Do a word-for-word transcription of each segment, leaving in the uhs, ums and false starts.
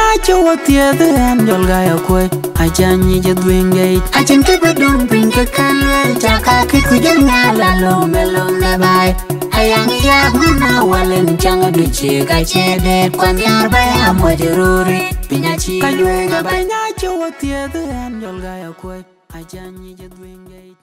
banya chuo tia the am jol ga ya kwe ajani je dwingate ajin ke bedung pin ke kanwe jaka ke kujanga la lo melo na bai ayang ya mana walen changa duche ka chede kwan yar baya mojururi pinyachi kanywe ga banya chuo tia the am jol ga ya kwe ajani je dwingate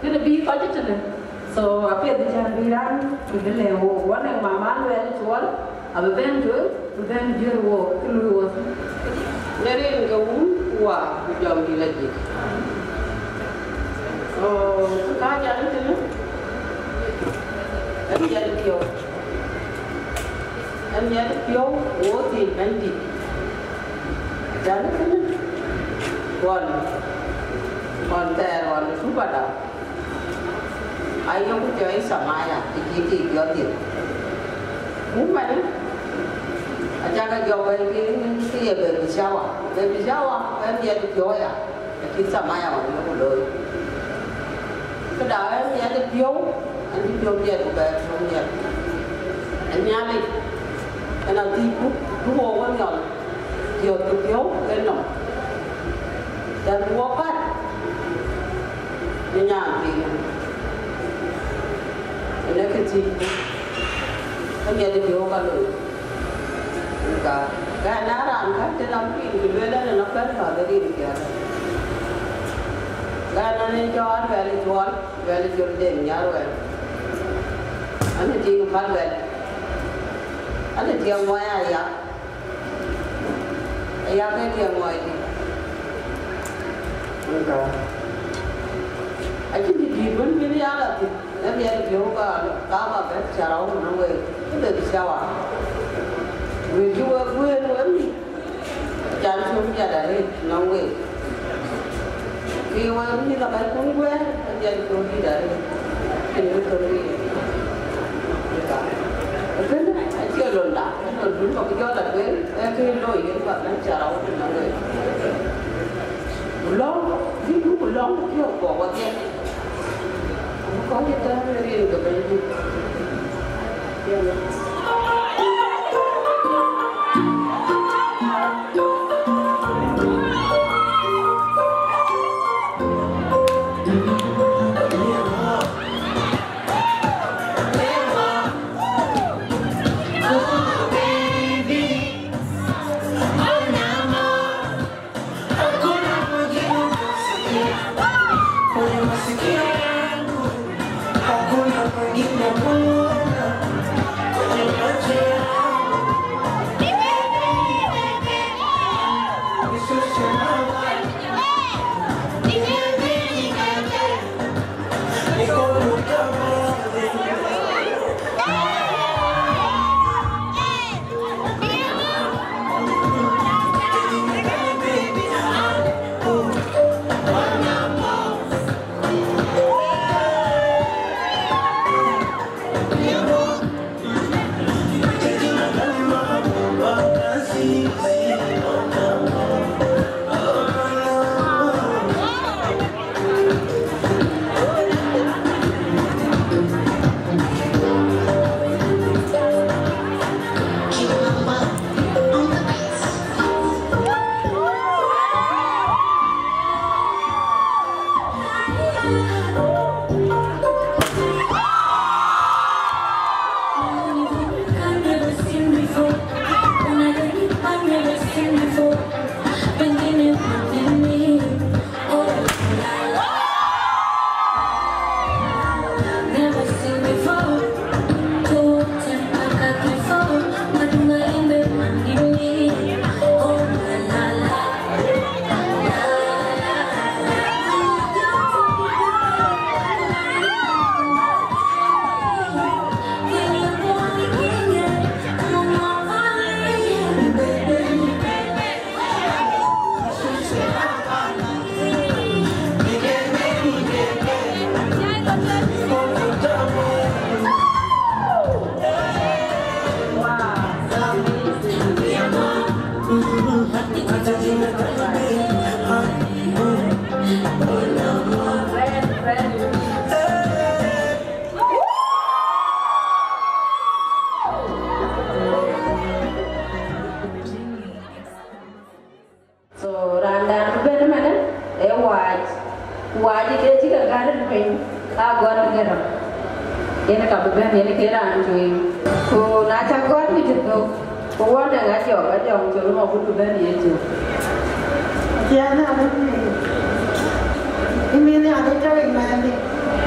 cái bi có chứ này so apa yang dia bilang kita lewo warna mama lu yang jual apa ben jual ben jual wo keluar dari ngau wah jam di lagi oh kerja itu tu anh jadi kio anh jadi kio wo ti mandi jadi kan wan wan ter wan super dah ayah pun cakap sama ya, iki iki dia. Mungkin ni, jangan jauh lagi ni dia berbicara, berbicara, kan dia tu jauh ya, kita sama ya orang itu boleh. Kedai dia tu jauh, nanti jauh dia tu berjauh dia. Ini ni, kalau tipu, dua orang yang jauh tu jauh, kenal. Dan dua kan, ini yang ni. Ini kecil, kan dia ada dua kalau, enggak, kan orang kan dalam pin, dua dah nak kan ada di dia. Kan ane jual, beli jual, beli jual deh, nyaru kan. Ane jiu kan beli, ane dia mau ayah, ayah kan dia mau ini, enggak. Aje di jiban ini ada tu. Nabi ada juga kama bercara orang nawe itu bersiawa. Berjual gue nawe, jangan cuma jadi nawe. Kau ni nak berpun gue, jadi kau tidak. Ini kau ni. Kerana aja londa, londa kau kerja tak gue, kau loi itu kan cara orang nawe. Long, ini long kau bawa dia. Có những cái riêng của mình. Ini kabupaten ini kira anjui. Ku naca kuat ni juga. Ku ada ngajo, ngajo ngajo rumah butuh bani itu. Jangan ada ni. Ini ni ada cewek mana ni?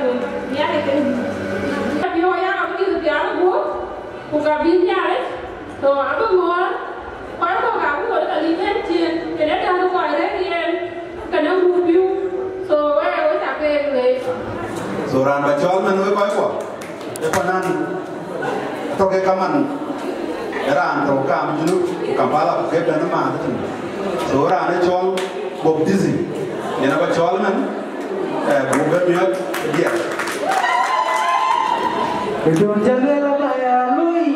ya que tapi ho ya aku itu dia aku buka binya deh so aku mau kalau kau kamu kalau kali ni cien kita dah tu kau ada dia kena review so eh aku tak boleh so ran bacol man we koi ko e panan to ke kaman ran to kam junu kampala ke dan ma tu so ran e chol bob dizi yana bacol man e buga miot dia Don't tell me about Louis.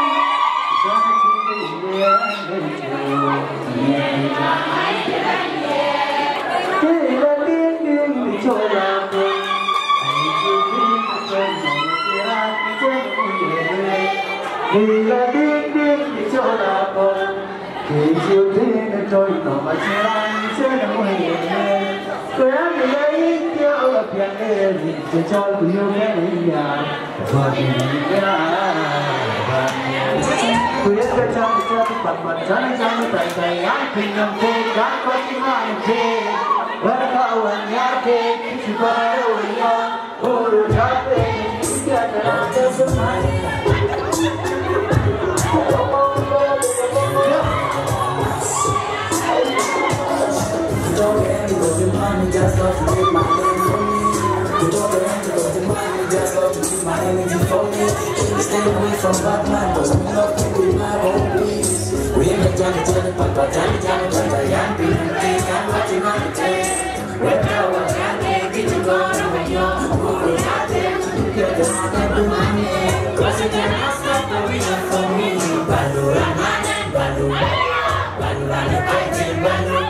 Just love to make my name for me. You don't have to go to money, just love to keep my energy for me. Stay away from Batman, cause I'm not to be my own peace. We ain't got Johnny, Johnny, Papa, Johnny, Johnny, Papa, young people, I'm watching on the taste. Red power, can't take it, you go over your Guru, not there to get the step of money. Cause you cannot stop the reason for me. Bandu, Ramana, Bandu, Bandu, Bandu, Bandu,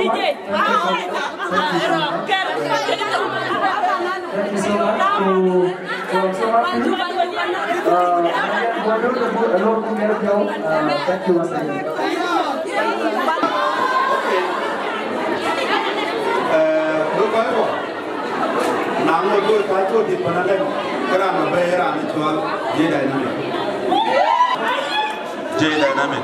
so much to thank you once again. Look, I want. Now, we're going to try to do another grammar, bear, and it's all J dynamic. J dynamic.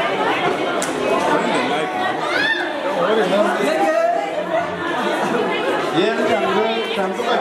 Yeah, I'm going to go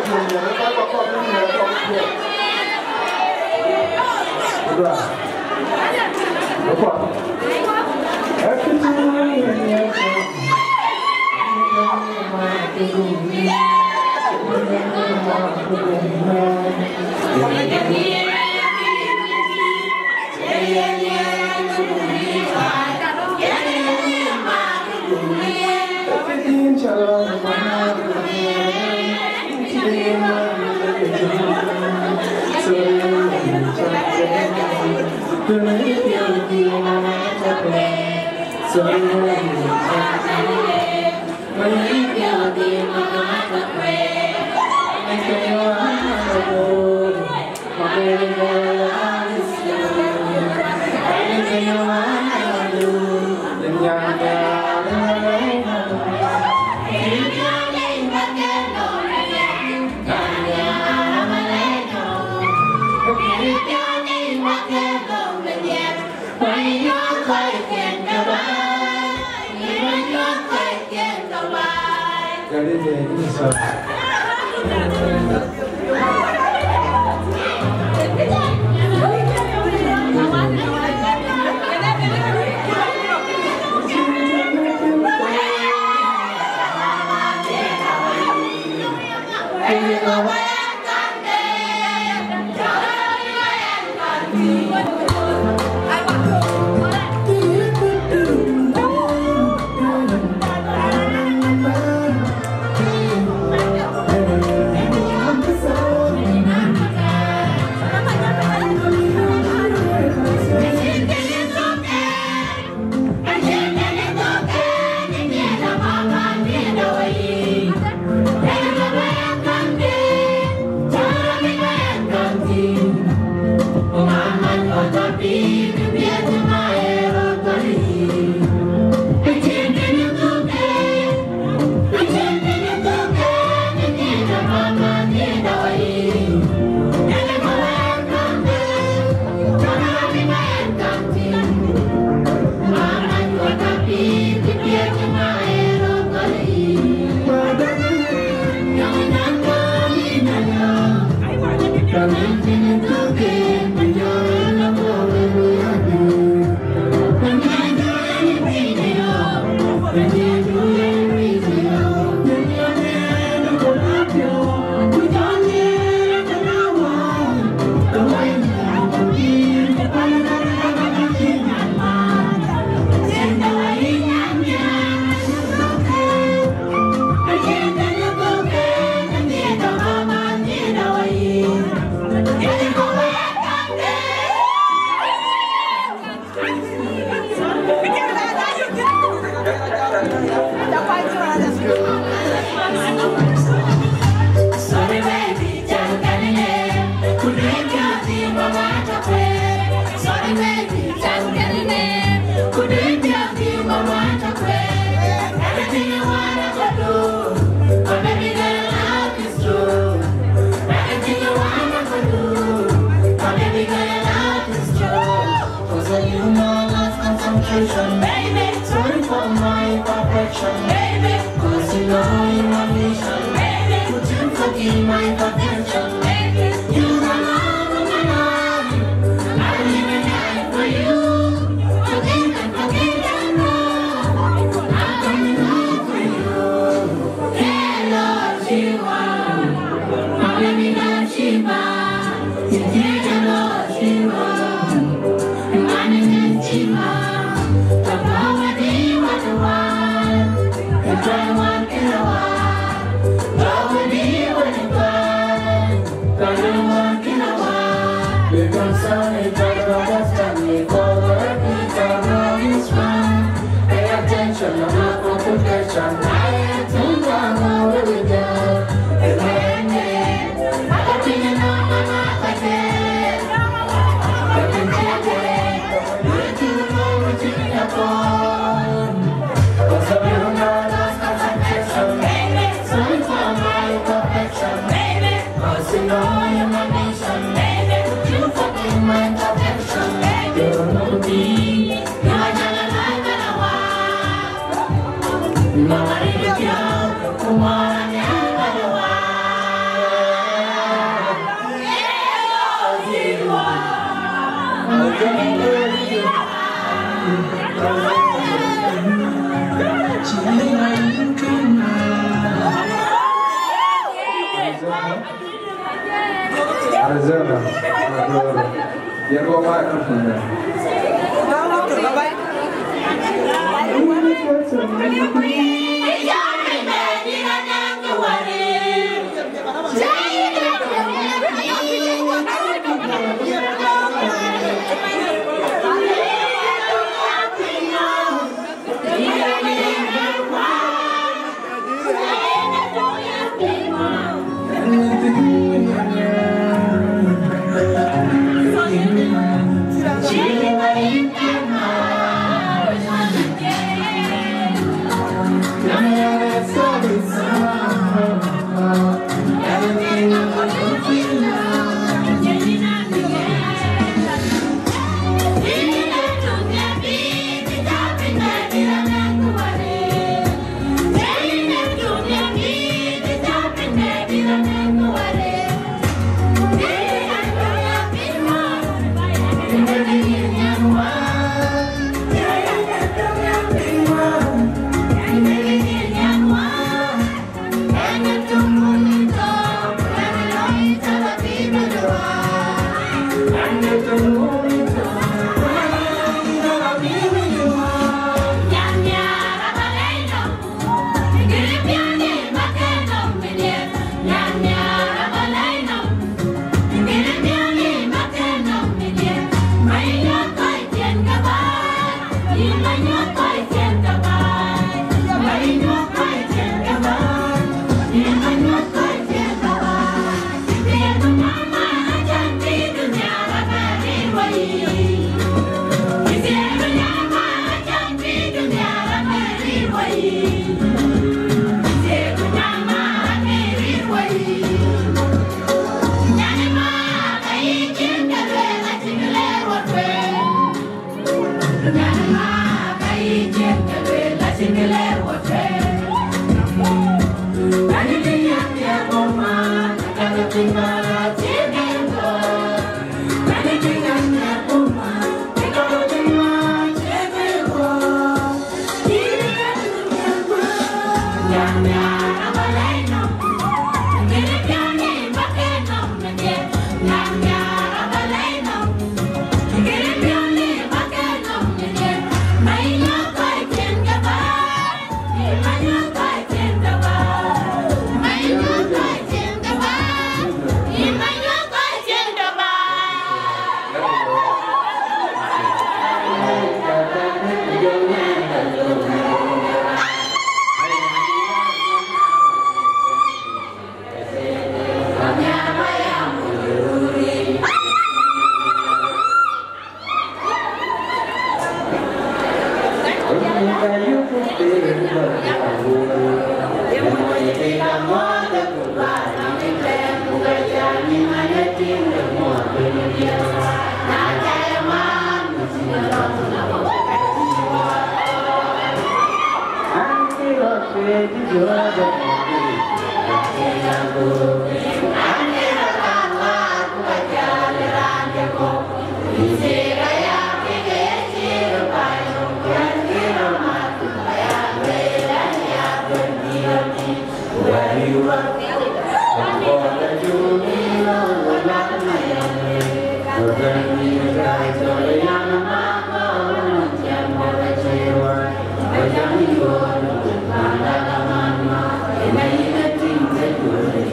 Pay attention, I'm not going to catch Arizona, adoro. E agora vai cantando.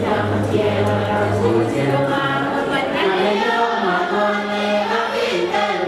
Hãy subscribe cho kênh Ghiền Mì Gõ để không bỏ lỡ những video hấp dẫn.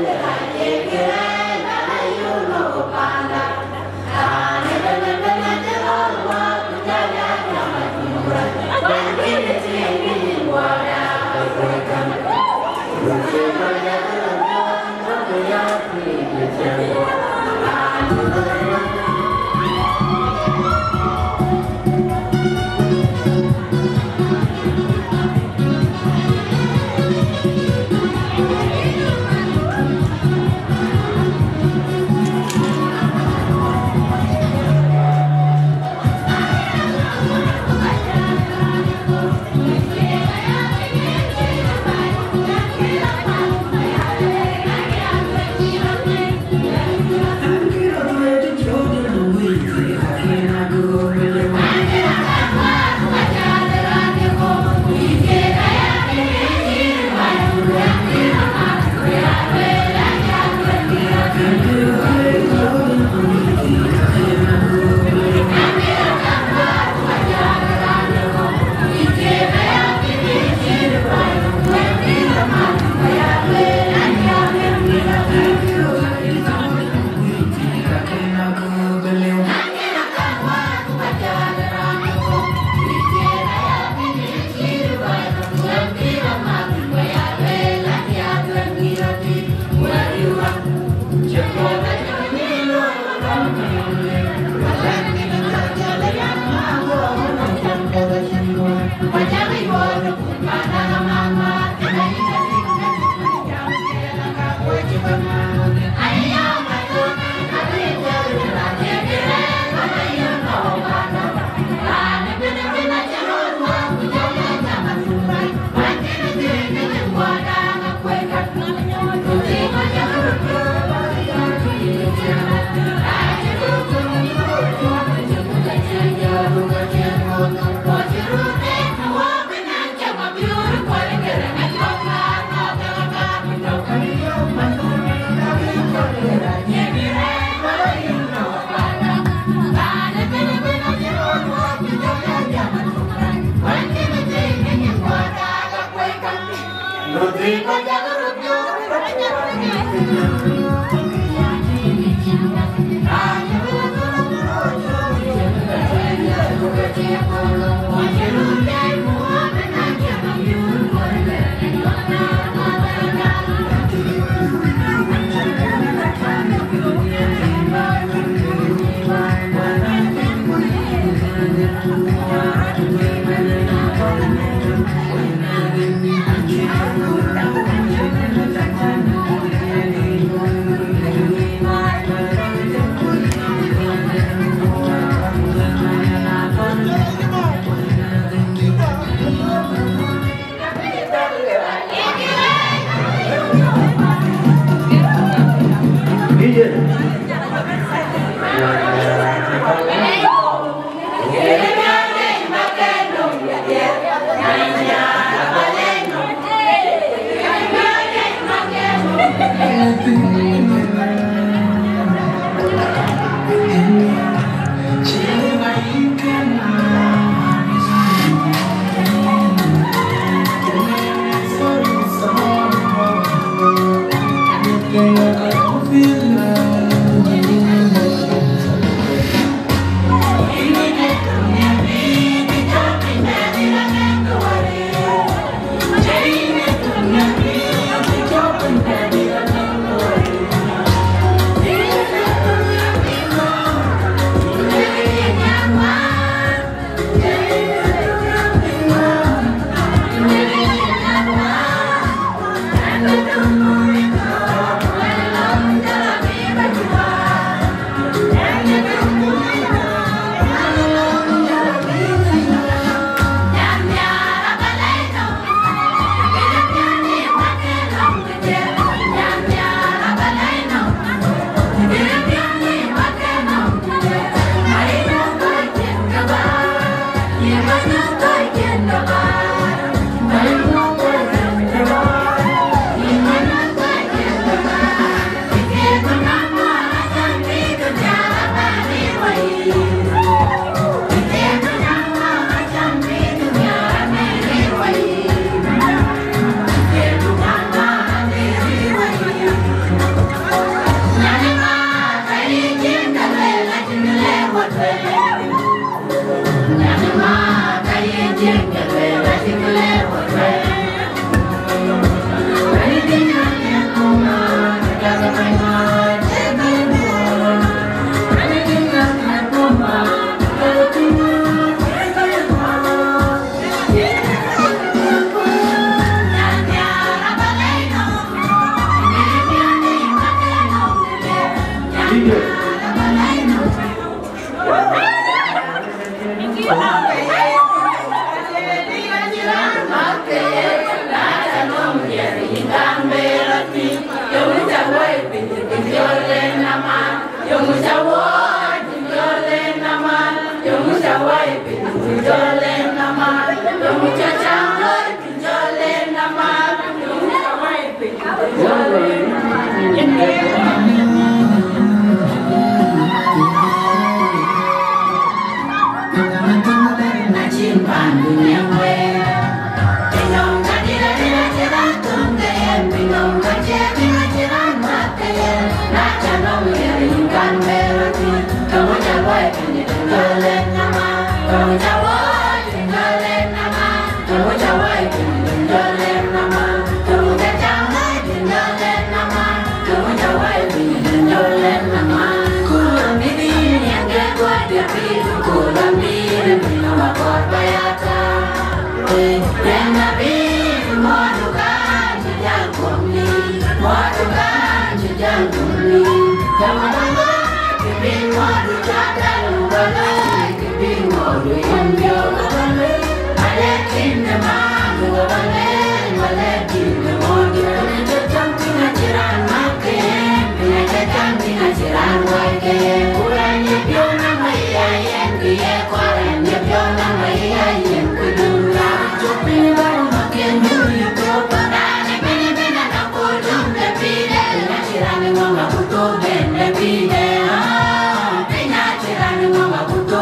Kuto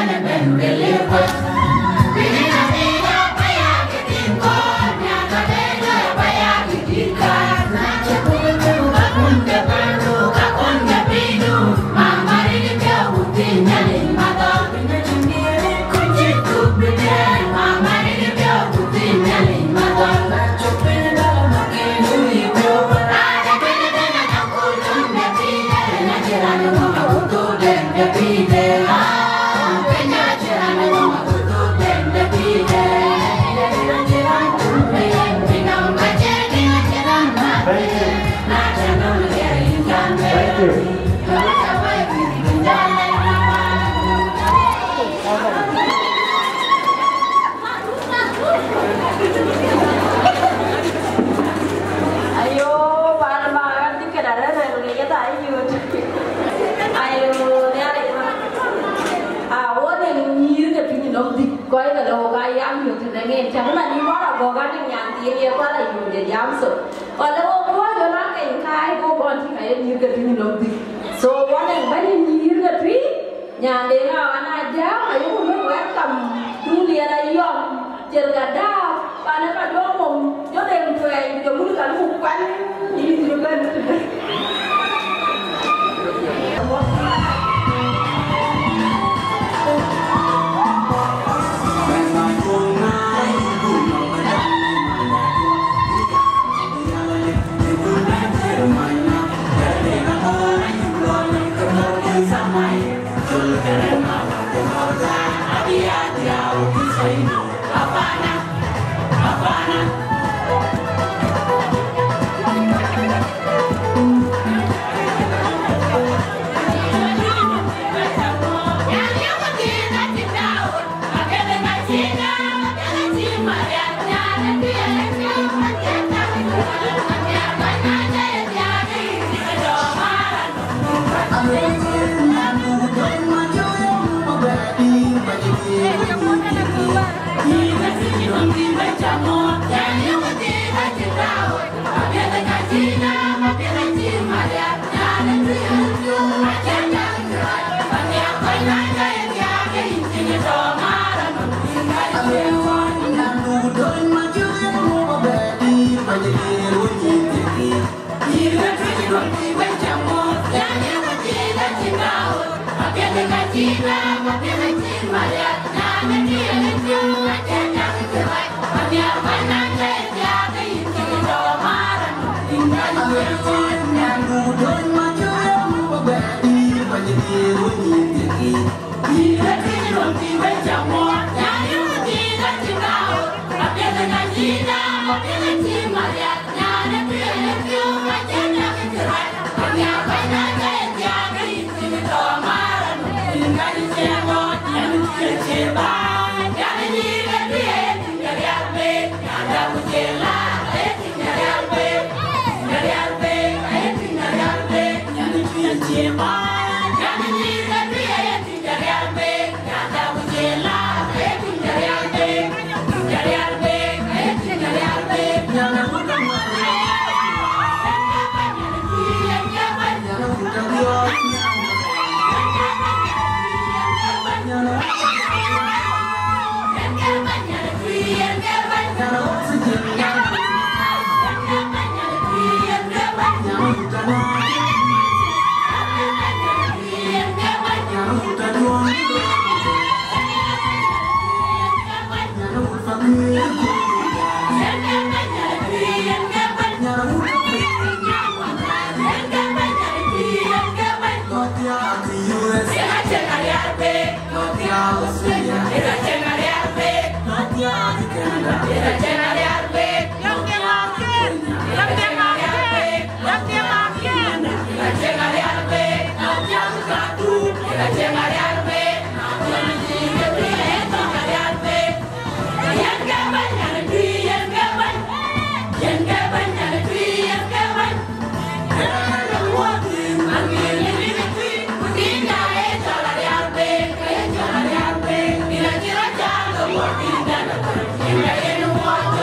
What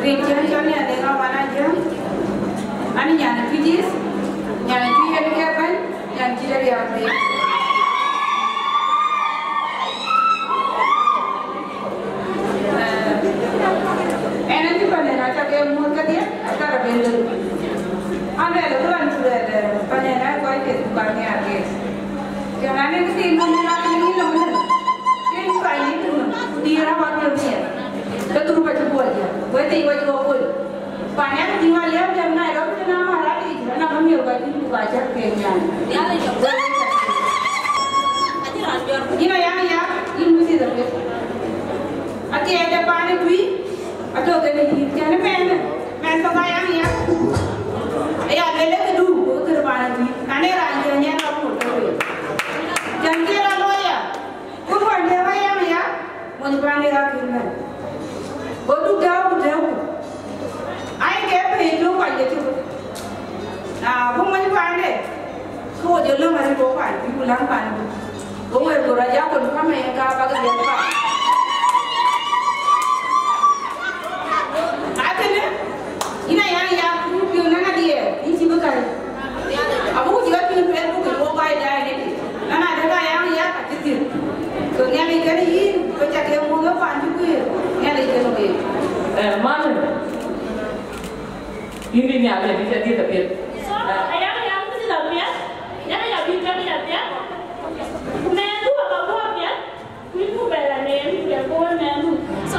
Rinjan Johnny ada kawan aja. Ani nyana pijis, nyana cuy ada kapan, nyana cuy dari apa? Enak juga nih, macam kayak mulut dia, agak berbeda. Ada ada tuan sudah ada, panjangnya kau ikut bukannya ada. Jangan yang kesini menggunakan ini namanya. Ini kain itu, dia rawat dia. Betul baca buat dia, buat dia baca buat. Panjang tinggal lihat jangan naik, tapi jangan marah lagi. Karena kami juga itu baca kenyang. Ini yang ya, ini mesti terus. Ati ada panen kui, atau gini jangan main, main pakai yang ya. Ayah bela kedu, bukan panen kui. Ane ranjangnya kamu terus. Jangan kira lo ya, bukan dia yang ya, mau dipanen lagi kan. Bodoh jauh jauh. Ayah kaya itu aja tu. Nah, bukan mana panen. Kau jalan mana bukan, di pulang panen. Bukan beraja pun kami yang kau pakai dia pakai. Ina yang yang pion nana dia, ini siapa kali? Abu juga pion pion bukan mobile dah ini. Nana ada yang yang kecil. So ni ada ikan ini, macam yang mula panju pun, ni ada ikan lagi. Eh mana? Ini ni ada di sini tapi. So ayam yang tu tidak dia, yang yang bincang dia dia. Menu apa buat dia? Menu berani, dia buat menu. So.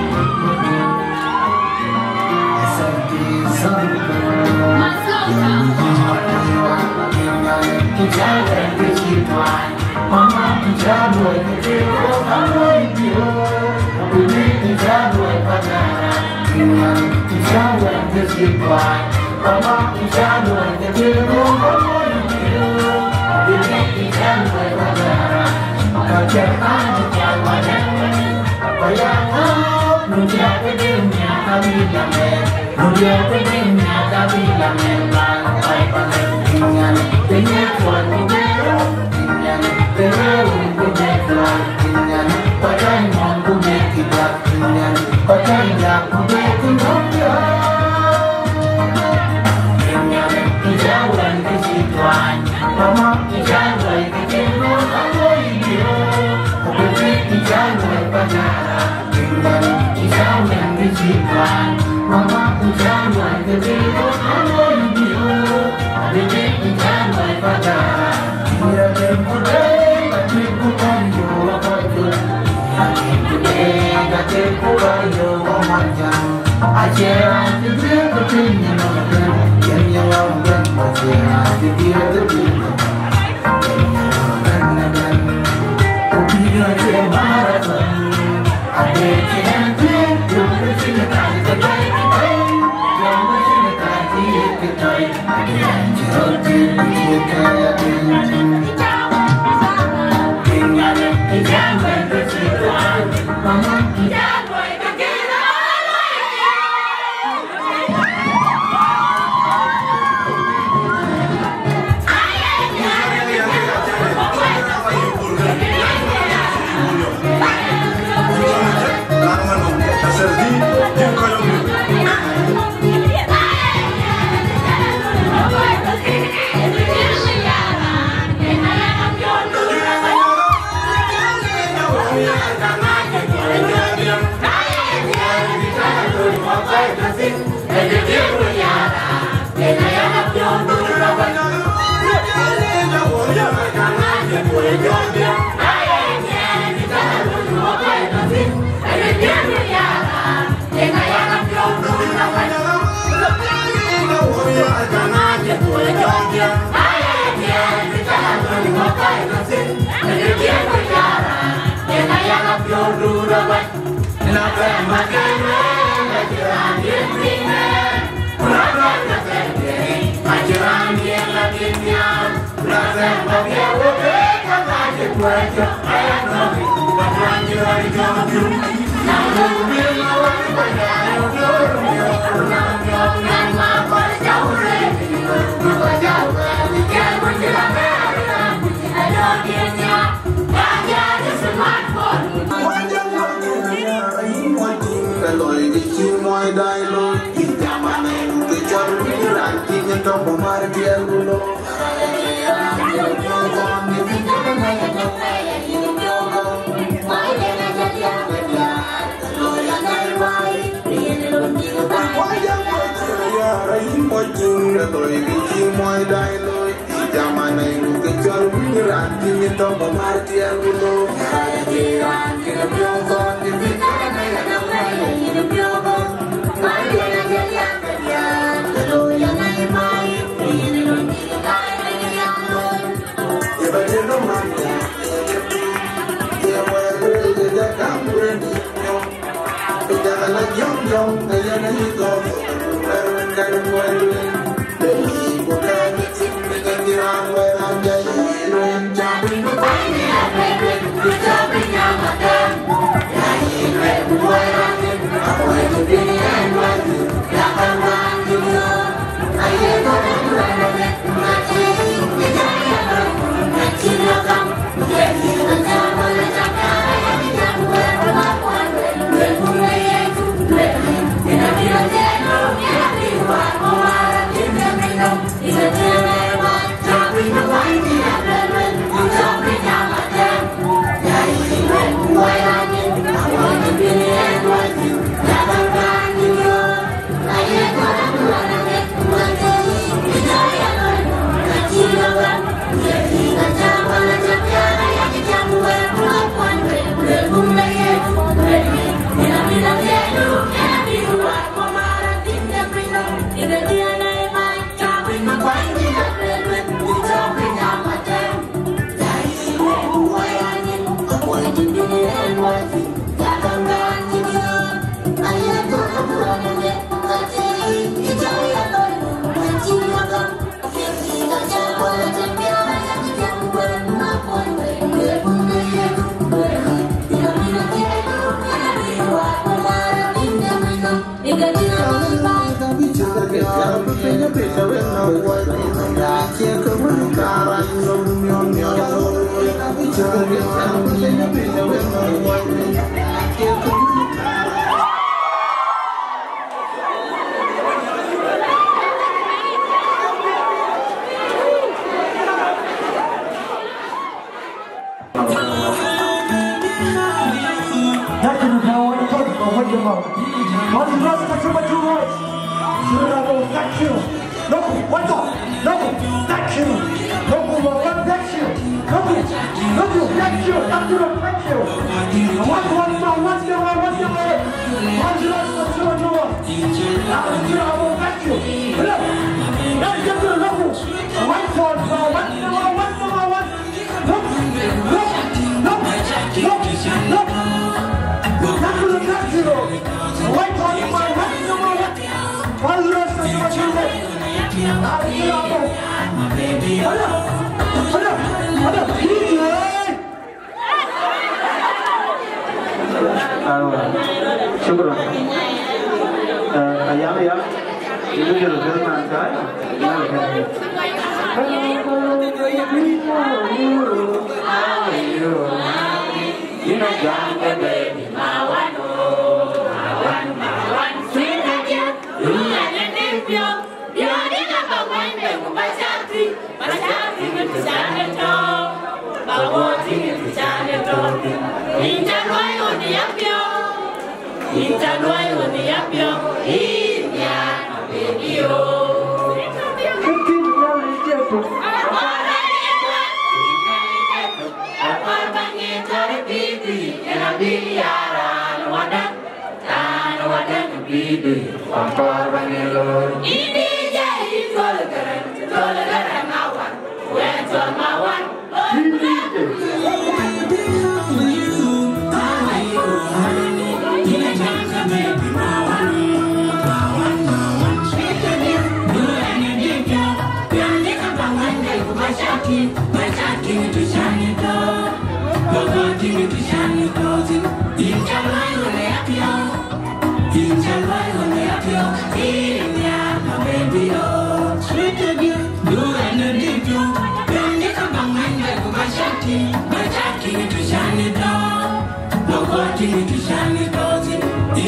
Dia pengennya tapi yang memang baik dengan dengan tuan dengan dengan dengan dengan dengan pakai mampu tidak dengan pakai mampu tidak dengan hijauan kesituan mama hijauan kesituan kamu itu tapi hijauan panara dengan hijauan kesituan mama hijauan kesituan kamu itu tapi hijauan panara dia tempurei tapi bukan jual kau hati today kate kubayo manjang ajaran dia bertanya nama yang yang orang macam dia bertanya karena kan dia cemarakan ada cinta yang bercinta kita yang bercinta kita yang jadi kita dengan jangan bercinta mama kita Hãy subscribe cho kênh Ghiền Mì Gõ để không bỏ lỡ những video hấp dẫn. chi moi dai lo ki jamane ke chal ni ran ki ne to mar dia gulo Young, young, I am a little kind of way. The people can't get it, they can get on where I'm going. Jumping the fire, I'm ready to jump in your mother. I'm ready to wear on it. I'm going to be the end one. Like I'm going to go. I get on it, run on it. My team, the giant, my team will come. Get you the time on the top. I have to jump where I'm one. We're going to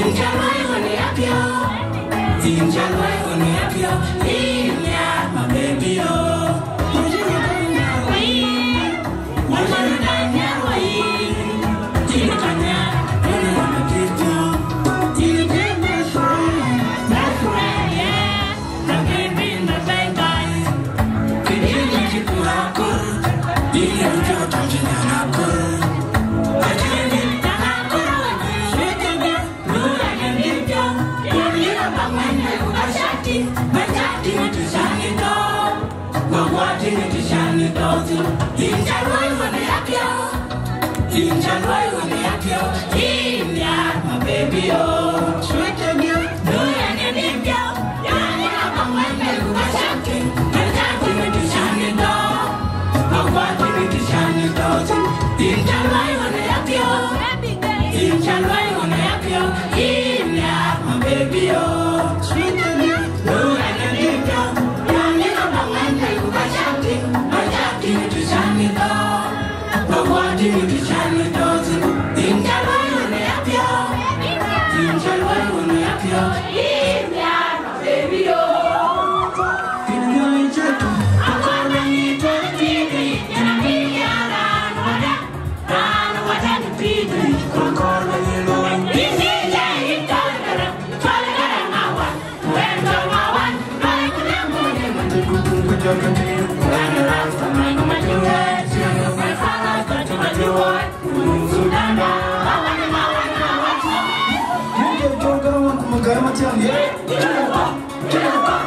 Injalwai wani apio, Injalwai wani apio, Inya my baby oh. Mujuru kanya wai, mujuru kanya wai, Tini kanya, wani wani kirto, Tini kanya best friend, best friend yeah, my baby my baby. Kini kini kikurakur, Dini ujo tanjina nakur. Injalwai wani apio, Injalwai wani apio, Inya my baby oh. Sweet and you, do and you need you. Yani abangwende kubashaki, Majati miti shani do, Magwati miti shani do. Injalwai wani apio, Injalwai wani apio, Inya my baby oh. Sweet and you, do and you need you. Yani abangwende kubashaki, Majati miti shani do, Magwati miti shani do. Injalwai wani apio, Injalwai wani apio, Inya my baby oh. Injalwai chetu, akona nito titi, yana miyara wada, rana wada ni piti, akona nilo. Isi jai itolgara, tolgara ngawan, wendo ngawan, nai kuna mune matukutung kujokati, wendo rasta mangu majuwa, siyo mai fala katu majuwa, sudanda, ngawan ngawan ngawan. Nyo joga wan kumagara matiang ye, jewa, jewa.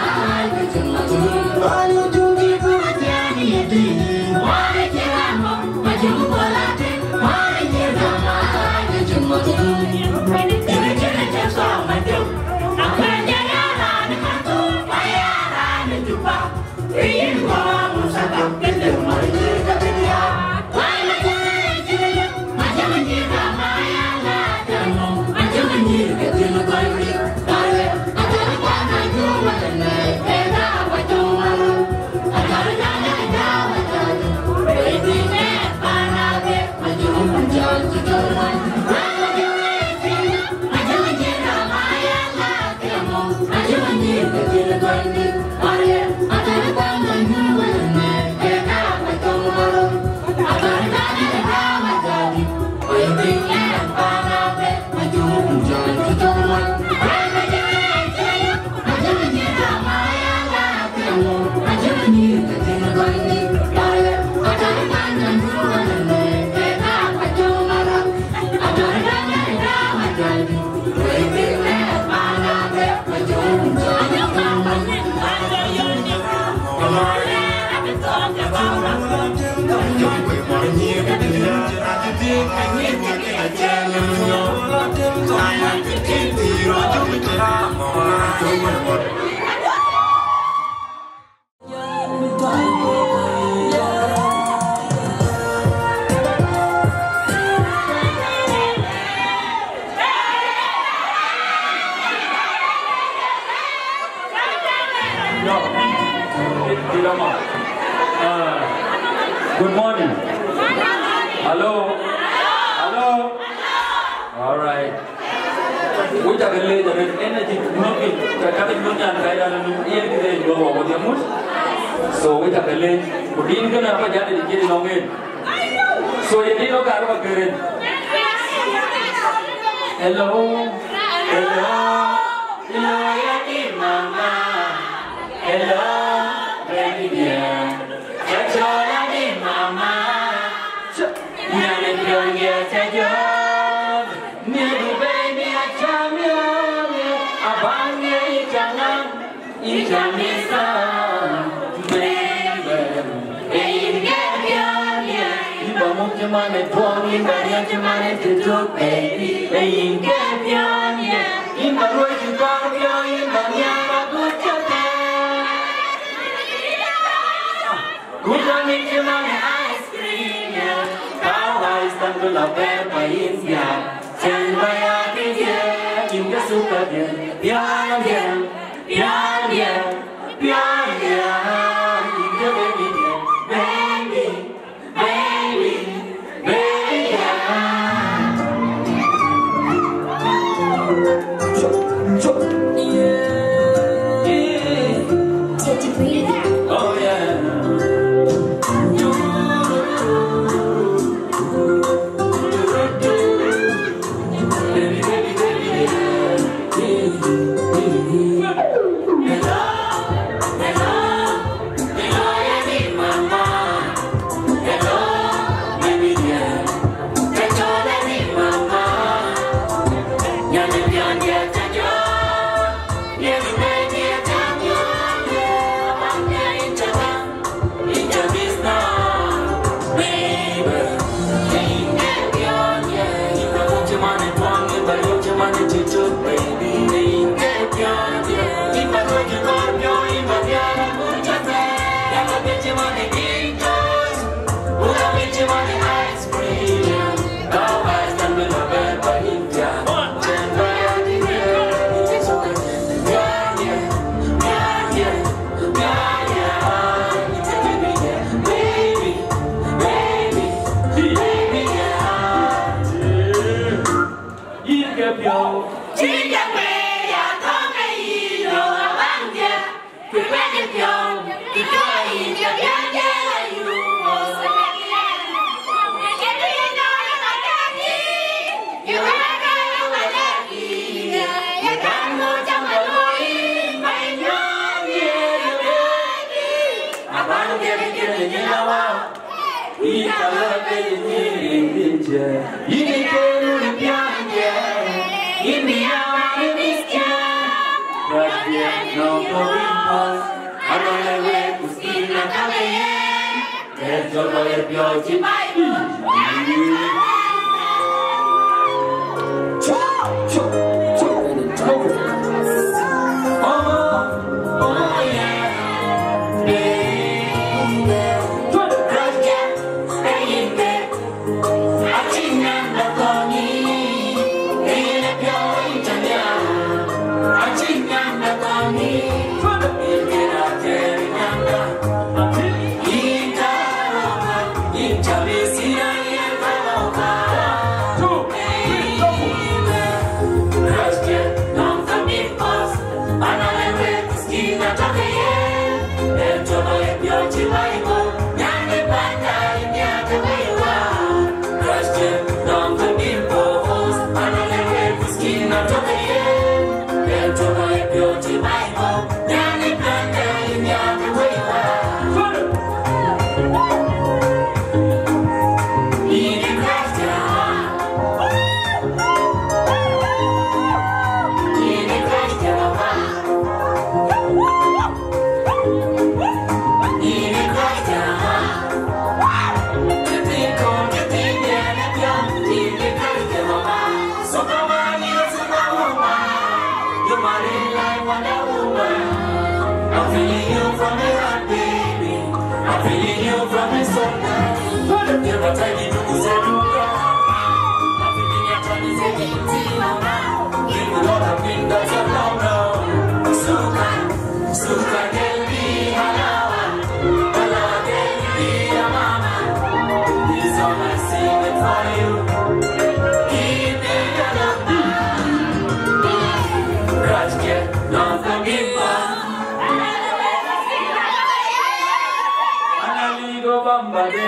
Why Good morning. Hello. Hello. All right. We have a little energy moving. The cabin moving and guide on the end of the door over the moon. So we have a little. We didn't gonna have a jar to get along in. So you didn't know that about Karen. Hello. Hello. Hello, Mama. Hello, baby dear. That's all I need, Mama. Now let me get a job. New baby, I come here. I bang each other. Each other, baby. Baby, get here. You don't your money, poor me, but you your money to do, baby. Baby, get here. In my way to go, in my yard, good job. Good morning, you want ice cream, yeah. How I stumble up there by India. Tell my idea, in the super deal. Beyond here, beyond here, beyond here. In the baby deal, baby, baby, baby, yeah. Yeah. Oh, yeah. I'm feeling you from the heart, baby. I'm feeling you from the soul. Never tell me to say look up. I'm feeling your body saying Tina. Give a lot of things that's allowed now. Suka, Suka, tell me halawa. Halawa, tell me your mama. This song I sing it for you. Give me your love. Rajke, don't forgive me. Analigo Bambade.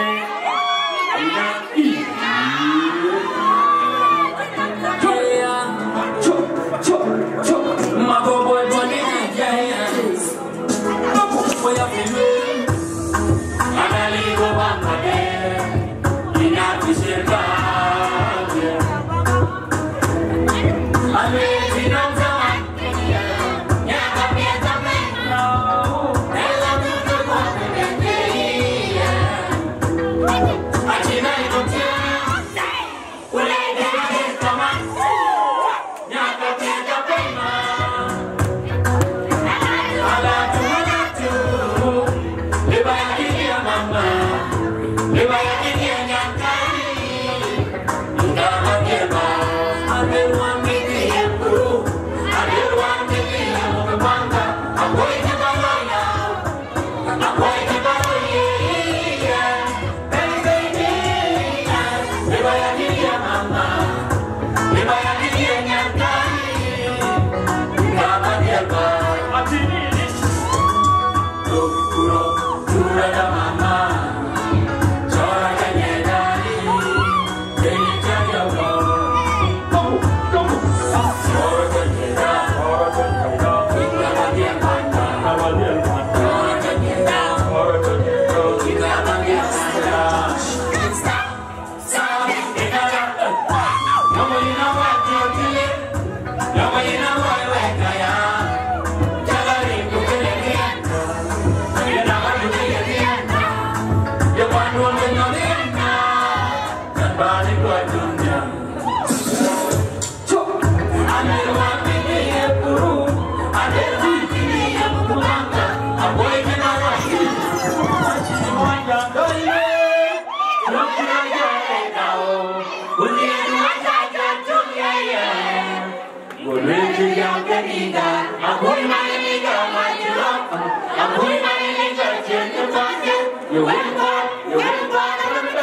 You win one, you win one,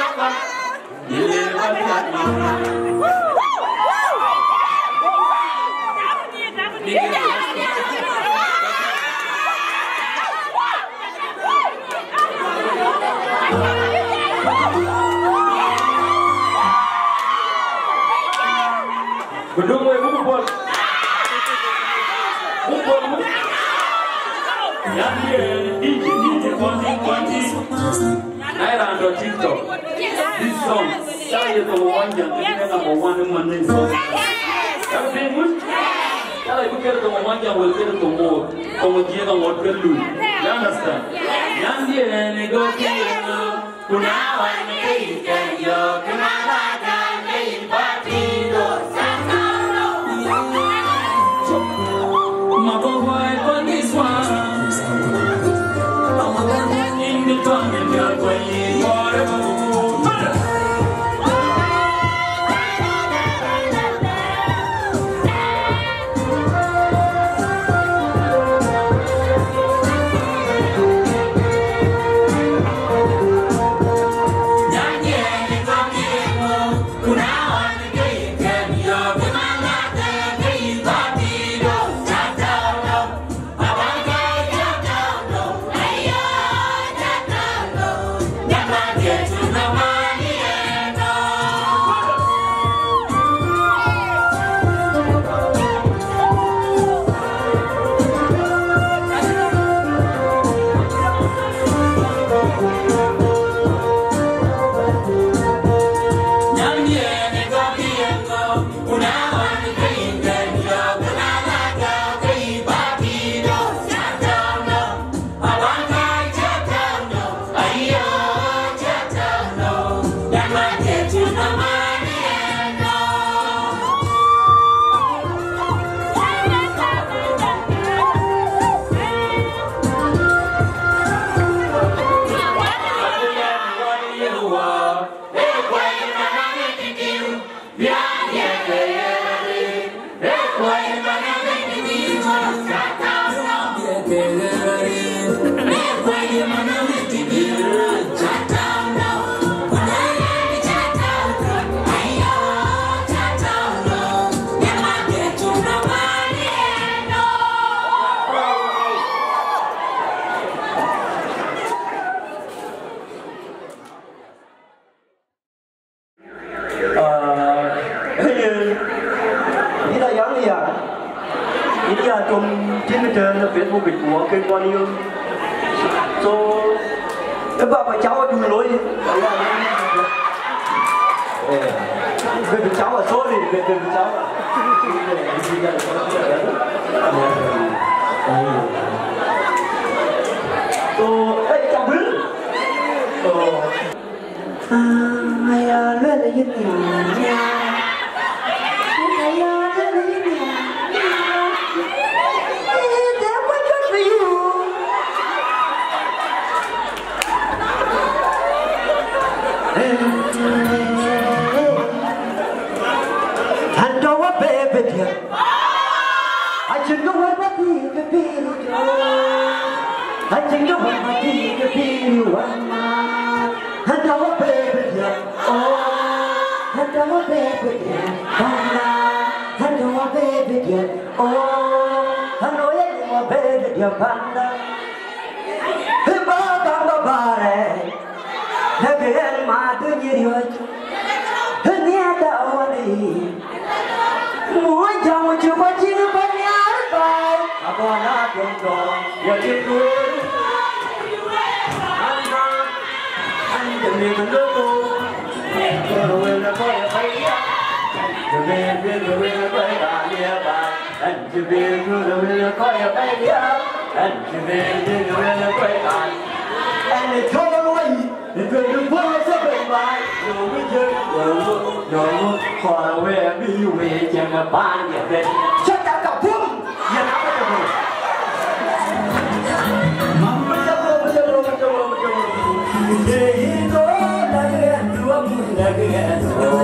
you live on that Gedung gue bubur. Bubur. Yang dia di di di konti konti. Naira ando TikTok. This song saya tu wanjang kita nak bawa nama ni song. Yang famous. Kalau ibu kira tu wanjang, ibu kira tu mau, kamu dia tu mau perlu. You understand? Yang dia nego kira, kunawan kita yo kenalan ni partido. My boy on this one. In the tongue and you're going whatever. ini ya trong trên cái trên là Facebook của kênh con yêu so các bạn phải cháu đừng lối về với cháu là số đi về về với cháu so ấy cháu biết ai à lên là như nhà I just don't want to be the baby. I just don't want to be the baby one man. I don't want to be the oh. I don't want to be the one man. I don't want to be the oh. I know you want to be the panda. The baba baba, the girl ma do you? The near the one. Muốn chồng chưa có chi nó bên nhà đất bài, à con đã trồng tròn và chim nuôi. Anh anh anh chừng gì mình nước tu, rồi rồi là coi là thấy, rồi về về rồi về là coi cả nhà bà, anh chỉ về rồi rồi là coi là thấy anh chỉ về rồi rồi là coi cả, anh này thôi rồi, để về đừng vỡ sẽ bệnh bài, rồi mới chơi, rồi rồi khỏi về đi về chẳng là ban nhà về, chắc chắn cả phun, nhà nào bây giờ rồi, bây giờ rồi bây giờ rồi bây giờ rồi bây giờ rồi, để đó là cái đua muốn là cái đua,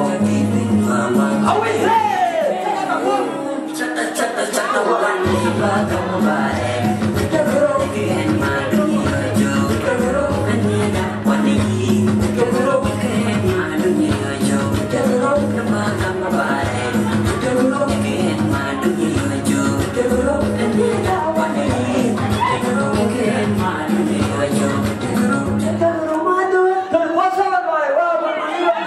ông ấy thế, chắc chắn cả phun, chắc chắn chắc chắn chắc chắn là bạn đi vào trong bài, chắc chắn rồi cái anh mà đi chơi, chắc chắn rồi anh nhớ đã quan đi, chắc chắn rồi cái anh mà đi chơi, chắc chắn rồi cái mà làm bài, chắc chắn rồi cái anh mà đi chơi, chắc chắn rồi anh nhớ đã quan đi, chắc chắn rồi cái anh mà đi chơi, chắc chắn rồi chắc chắn rồi mà tôi, tôi quá sao mà bài quá mà đi rồi.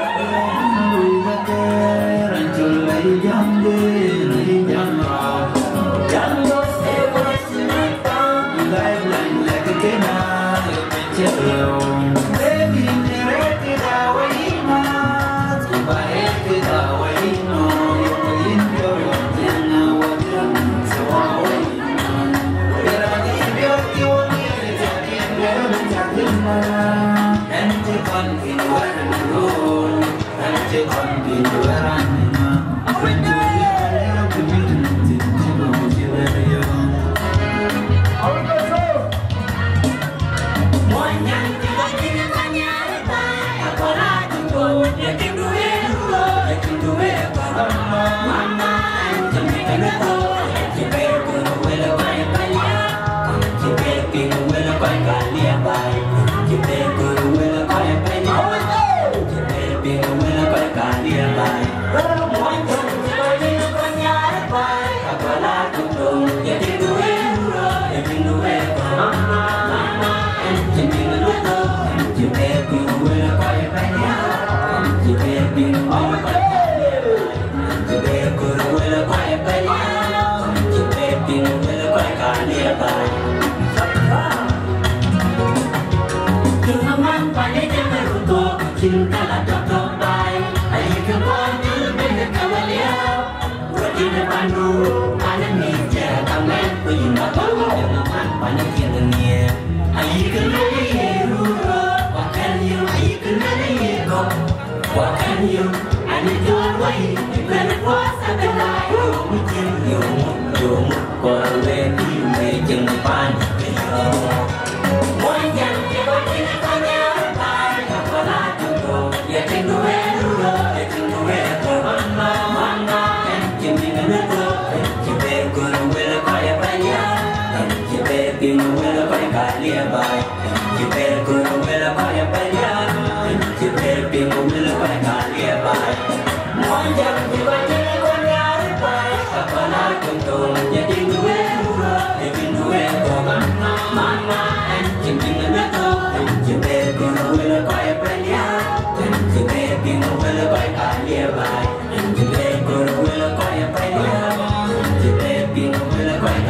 Bye.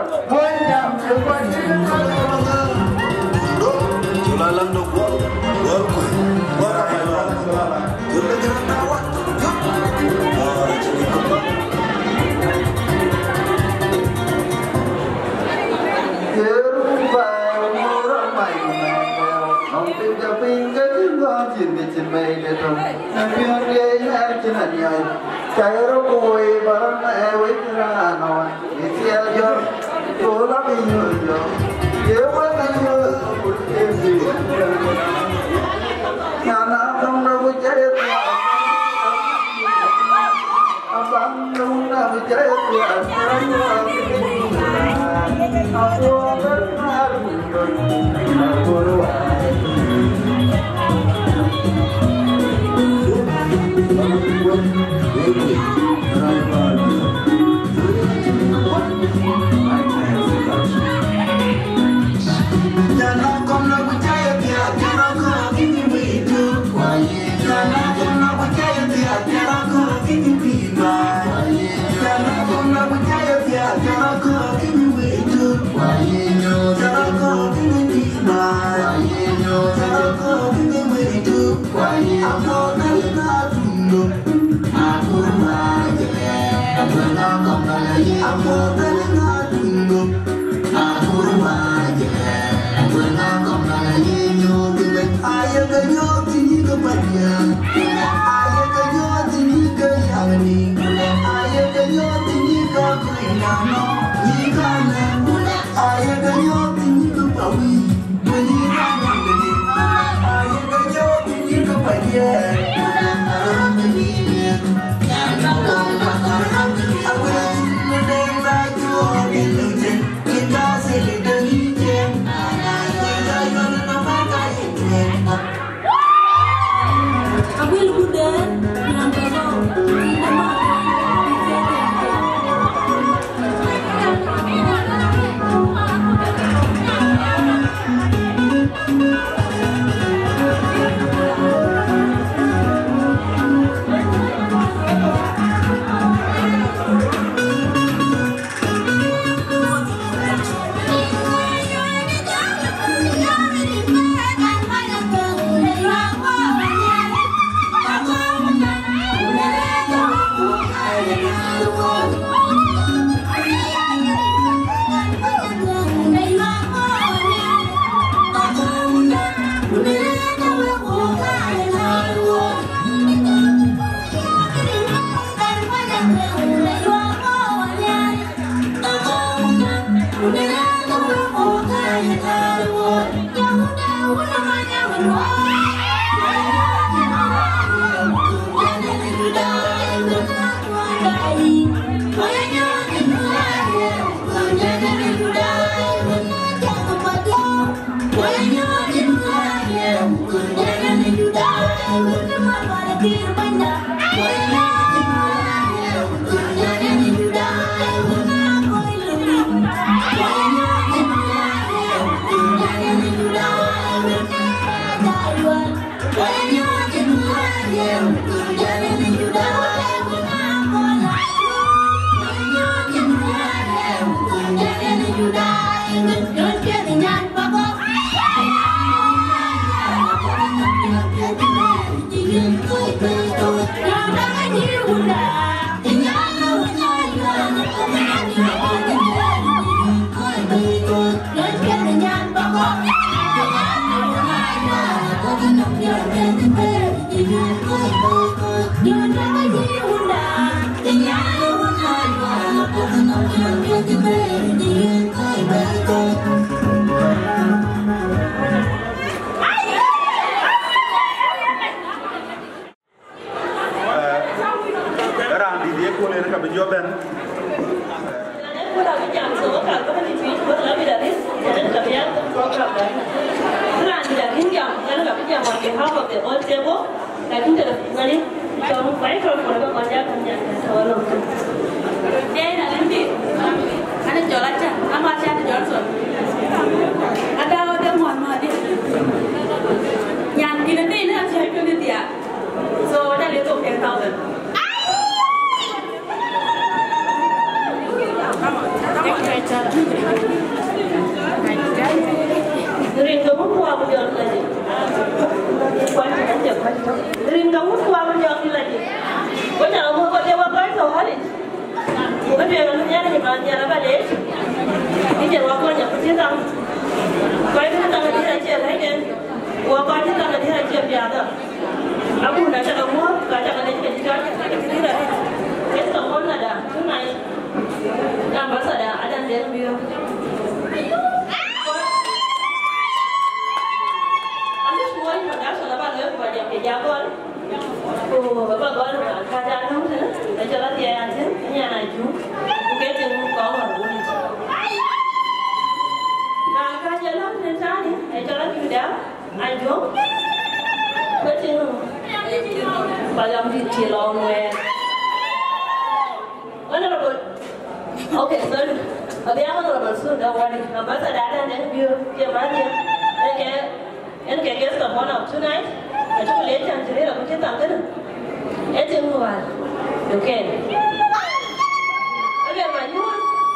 Ana jola man ya ba le ni je wa ko nya ti tang ko ni tang ni ra che lai den wa ko ni tang ni ra che bia da abu na ta mo ka ta ka ni ke ti ta ke ti ra ke to mo na da tu nai na ba sa da adan den bi yo ani suai ma da sa la ba le ko ja ke ja ko oh ba ba ka ja no ne ai ja la ti ai an sen nya na ju cái chuyện có mà đủ đi là cái chuyện lắm nên sao đi để cho nó chịu đau anh chú cái chuyện bà làm gì chỉ lo nghe nó là một ok sorry ở đây nó là một số đâu qua đi mà bây giờ đã đang đến view kia mà đi anh cái anh cái cái tập one of tonight ở trong lễ trang chỉ là một cái tặng cái em chưa mua vào được kèm mà nhún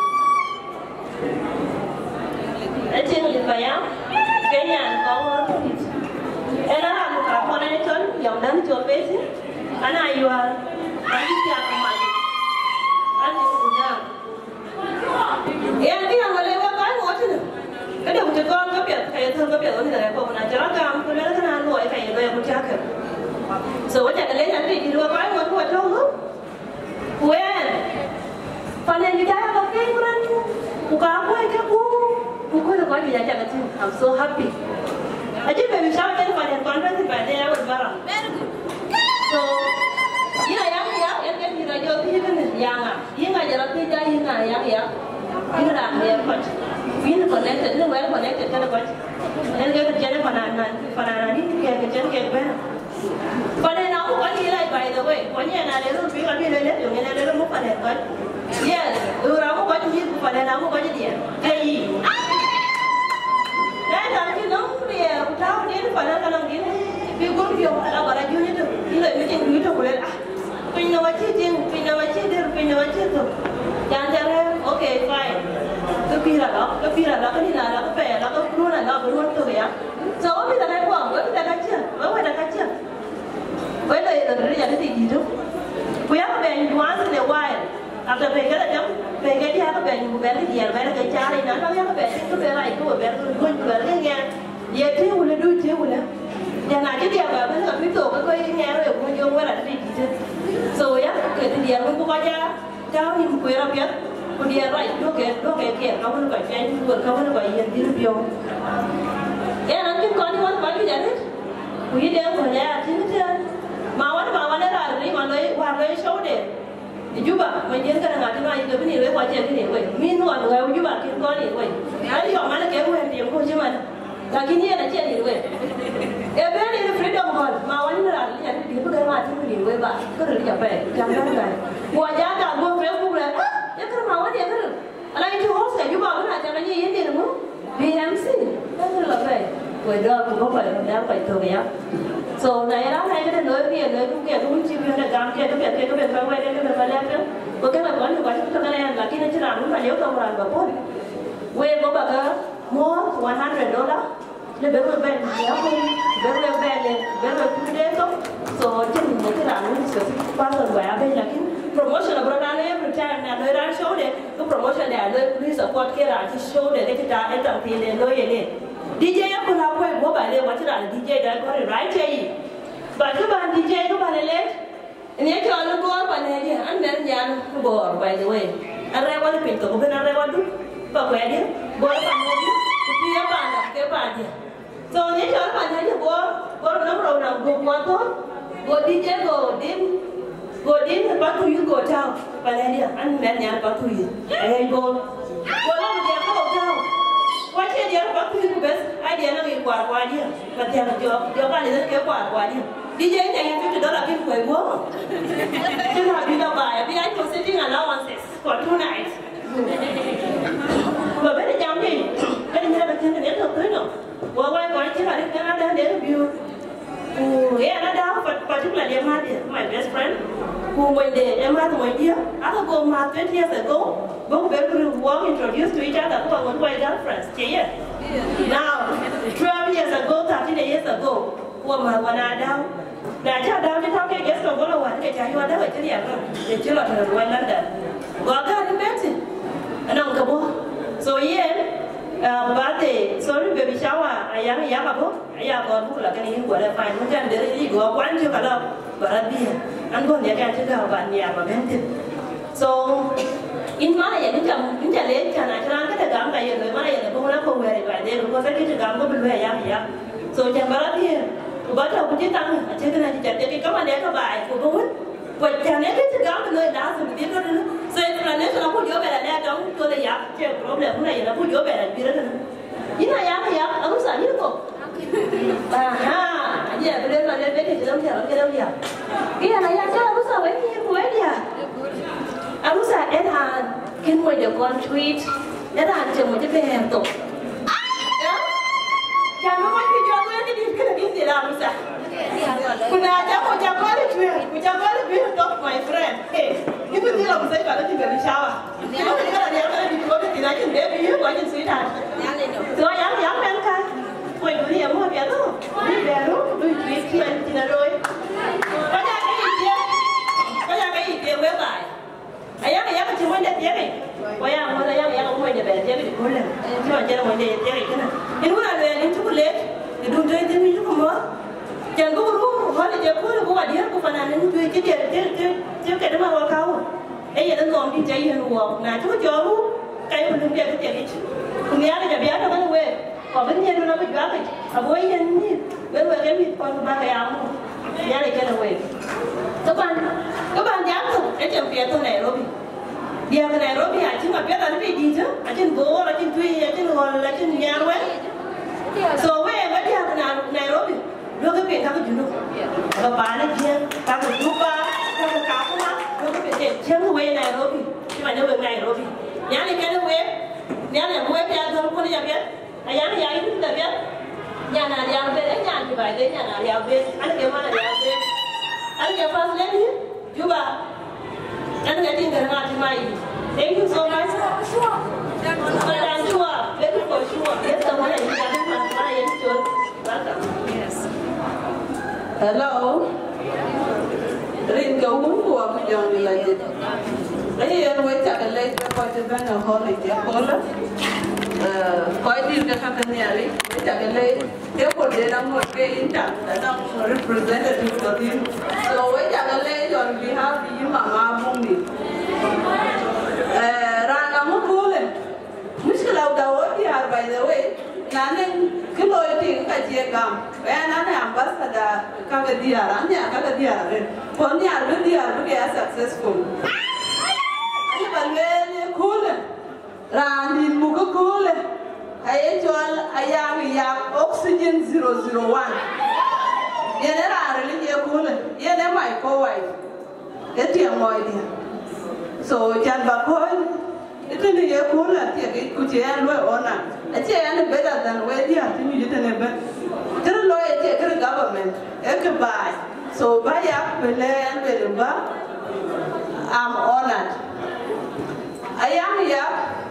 ở trên liền vậy á cái nhà có em đã làm một cả con này trốn dòng đám trốn bé chứ anh này vừa anh đi chợ của mày anh đi cùng nhau em đi làm ở đây có cái ngó chứ cái điều của con có việc thầy thương có việc ở đây không là cho nó cam tôi nói cái nào nuôi thầy về một cha kìa rồi chạy lấy anh đi đưa cái ngó nuôi đâu hết quen Fanny ni kaya ba kay kuran buka ako ay kaku buko na ko ay biya ka I'm so happy aje baby shower kan Fanny conference ba de awal bara so ina yang ya yang kan ni radio ti kan yang ah yang aja rapi ja yang ah yang ya ini dah ya coach ini connected ni well connected kan coach dan dia kerja Fanny Fanny ni dia kerja ke ba Fanny na ko ni lai by the way ko ni na le ru bi ka bi le le yung ni le ru mo Fanny coach yes, orang mau kaji ni, pada nama kaji dia. Hey, dan nanti nong dia, tahu dia pada kalau dia, biar dia kalau barang jual itu, ini macam duit tu boleh ah. Punya macam je, punya macam dia, punya macam tu. Jangan jangan, okay fine. Kepira lah, kepira lah, kan ini lah, kepaya lah, keburuan lah, keburuan tu ya. So, apa kita nak buang? Apa kita nak kaca? Apa kita kaca? Vậy là từ đây là cái gì đó? Quý ác về once in a while. After về cái là giống về cái cha các bạn về cái gì về cái cha này nó nói các bạn cái về này cái về cái về cái nghe về thiếu là đuôi thiếu là nhà này cái điều mà bây giờ ví dụ cái coi nghe rồi cũng vô qua là cái gì chứ rồi á cái thì điều mình cũng có cha cháu thì quê ra biết còn điều này nó cái nó cái kia nó không phải chuyện buồn không phải chuyện gì đi vô cái nó chúng con đi ăn bao nhiêu giờ hết quý điều của nhà chứ chứ mà ăn mà ăn là đi mà lấy hoàn lấy số để Juba, menjadi kadang-kadang macam itu ni, lepas wajah ni, weh. Minuan, weh, Juba, kita kau ni, weh. Hari yang mana kau yang dia kau cuma, lagi ni ada cakap ni, weh. Eh, berani ni freedom hall, mawan ni lah, ni dia bukan macam ni, weh, bah. Kau dah lihat apa? Jangan kan. Wajah tak, gua Facebook lah. Ya kan mawan dia kan. Alah itu host kan, Juba kan macam ni, ini dia mu. B M C, kan lah, weh. Weh, dah aku kau pada dah pada tu ya. So, này đó này cái nơi kia nơi cũng kia cũng chỉ biết là làm kia cái việc kia cái việc phải quay cái việc phải làm nữa. Có cái là quán thì quán chúng ta này là cái này chỉ làm đúng là nếu không làm được thôi. Quê có bà cái mua one hundred đô la. Để bé người bên nhớ không, bé người bên này bé người cũng đến không. So chỉ mình cái làm đúng sự bao giờ quay bên là cái promotion là bữa nay every time là nơi ra show để cái promotion để nơi please support cái là cái show để cái trả cái tổng tiền để nơi này. D J aku nak buat buat balik macam mana D J dah kau right je. Bagi bahan D J tu balik leh. Ini kalau kau balik dia, anda jangan bor by the way. Ada orang pintu, kau benar ada orang tu, pakai dia, bor balik dia, tu dia balik, dia balik. So ini kalau balik dia bor, bor nak orang nak go motor, go D J go dim, go dim lepas tu you go down balik dia, anda jangan lepas tu you. Eh go, go lah dia go down. Qua trên dia lepas tu you best, idea nak ikut kuat dia, macam dia dia kan dia nak kuat kuat dia. D J jangan fifty dollar kita kau buat. Kita habis dah bayar, biar kita sitting allowances for two nights. Và bây giờ jam đi, bây giờ là trên này được tới rồi. Và quay quay chỉ là đi cái nào đang đến view. Ủa, em đã đào, và chính là em hát my best friend. Who when they em hát my dear, after go mad twenty years ago, both people were introduced to each other who are one girlfriends. Cheers. Now, twelve years ago, thirteen years ago, who are one đào. Đã cho đào đi thao cái guest của nó hoàn cái trái hoa đó ở trên nhà rồi, để chưa là thời quay London. Gọi cái anh biết gì? anong kabo so yen birthday sorry baby shower ayang ya kabo aya ko bu la kan yin ko la fine mun jan dere yi go kwan ju kala barabia an bon ya kan ta ba ni ya ba bente so in mana ya jam in ja le kana kran ka gam ka ye mana ya ko la ko we ba de ko sa ki gam ko bu ya ya so jam barabia ko ba ta ku ji tang a che kana ji ja de ka ma de ka ba ko bu Vậy cha nè cái chuyện đó mình đã dùng tiếng đó nữa. Rồi là nếu nó có chỗ về là đeo đóng tôi là giặc, chứ problem này nó có chỗ về là gì đó nữa. Như này giặc thì giặc, ông sợ như thế nào? À ha, giờ tôi lên là lên cái gì đâu giờ, cái đâu giờ? Cái này giặc chứ ông sợ vậy gì vậy giờ? Ông sợ em hà cái mùi được con tweet, em hà chừng một cái bè tục. Cha nó nói cái cho tôi cái gì cái gì gì làm sao? Kuna jago jago le tuwe, jago le biho talk my friend. Hey, ibu ni lo msai pada tiga di shower. Ibu ni kalau dia kalau di bawah tidak akan dia biho banyak sweetheart. So yang yang men kan, kau itu dia mau biar tu, biar tu, biar tu yang tidak roy. Kau jangan kayak dia, kau jangan kayak dia webay. Ayah ayah kau cuma dia dia ni. Kau yang mau ayah ayah kau mau dia biar dia di kolam. Cuma jangan mau dia dia ni. Ini pun ada yang chocolate, itu tu itu ni juga mau. Jangan guru, kalau dia pun guru dia pun pernah nanti dia dia dia dia dia kena bawa kau. Eh ya, dalam dia jadi orang. Nah, tu jauh, kayak belum dia kerja itu. Kemudian ada biar ada mana we, kau benda dia dulu berjual ke? Abu yang ni, we we kami pun pakai amu. Dia lagi kena we. Kapan, kapan dia tu? Eh jangan biar tu Nairobi. Dia ke Nairobi aja, cuma biar ada pergi je. Aja bawa, aja tuai, aja hol, aja nyar we. So we, we dia ke Nairobi. Lo cái việc các cái chuyện đó, bà nó kia, các cái chú ba, các cái cá cũng lắm, lo cái việc chuyện chân quê này rồi, nhưng mà nếu việc này rồi, nhà này cái nó quê, nhà này quê bây giờ không có nhà biết, à nhà này nhà này là biết, nhà nào nhà bên đấy nhà thì phải đến nhà nào nhà bên, anh kêu mà là nhà bên, anh kêu phát lên đi, chú ba, anh nghe tin cái nào thì mày, thank you so much, mà làm chua, very for sure, biết sao mà này nhà bên mà mà này chua, yes. Hello. Rin go home ko ako yung nilagit. Ay, yan, wait, saka late na ko ito ba na holiday ko lang. Ko ito ka kakanyari, wait, saka late. Kaya ko din ang mga kainta, ang representative ko din. So, wait, saka late on behalf of yung mga bungi. Rana mo kulit. Muskalaw daw, diya, by the way. Nanen kilo itu kaji gam, eh nanen ambassador kagak dia, anya kagak dia, pon dia arbe dia arbe dia successful. Ani balwe cool, rani muka cool, ayah jual ayam ayam oxygen zero zero one. Ia ni rani dia cool, ia ni mai kawai, itu yang mau dia. So jangan bakoi. Itu ni ya cool lah, tiada kucian luar ona. Aje ane better than where dia tini jute nebe. Terus lo aje kerja government, ek buy. So buy up bele ane bele ba. I'm honored. Ayam ya.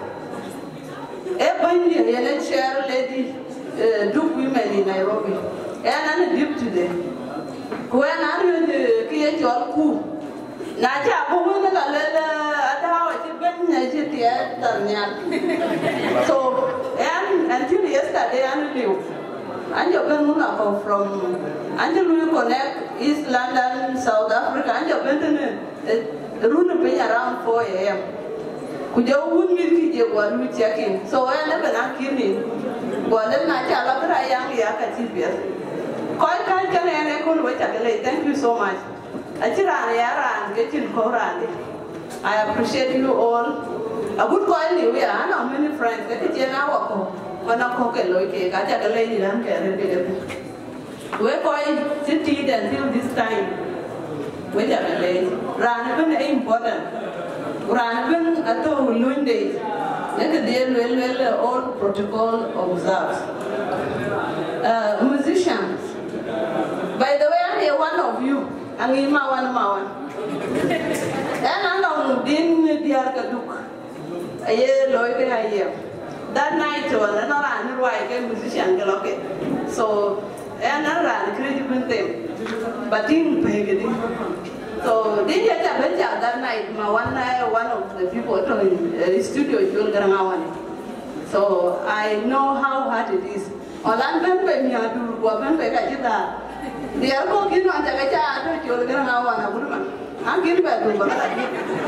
Eh bandi ya ne chair lady Duke women in Nairobi. Eh ane deep today. Kau ane ni kiye jual ku. Naja aku pun nak lele ada awak cipen naja dia ternyata. So and until yesterday I knew. Anjo kan mula ko from Anjo lu connect East London, South Africa. Anjo kan tu run pe around four a m. Kujau pun mirki je gua lu checking. So I never nak kini. Gua le naja la berayang dia kecil biasa. Kau kan kan ane kon baca kelai. Thank you so much. Achiran yaran getting koran. I appreciate you all. A good coin we are not many friends. Get it na wako. Wana ko ke loy ke ka ja le ni ran ke re be. We coin city until this time. We ja le. Ran ben important. Ran ben ato lunde. Let the deal well well all protocol observed. Uh, musicians. By the way, I'm one of you. Angin mawan mawan. Dan anak din dia keduk. Ayah loy ke ayah. That night one, anak orang ruai ke musician ke loke. So, anak orang kerja penting. Batin pergi. So they just happened that night. My one night, one of the people in the studio, Joel Garangawan. So I know how hard it is. Olan ben pe mi adu, wa ben pe ka kita. Dia ko kino anta ka cha adu Joel Garangawan na burma. Angin ba du ba ka di.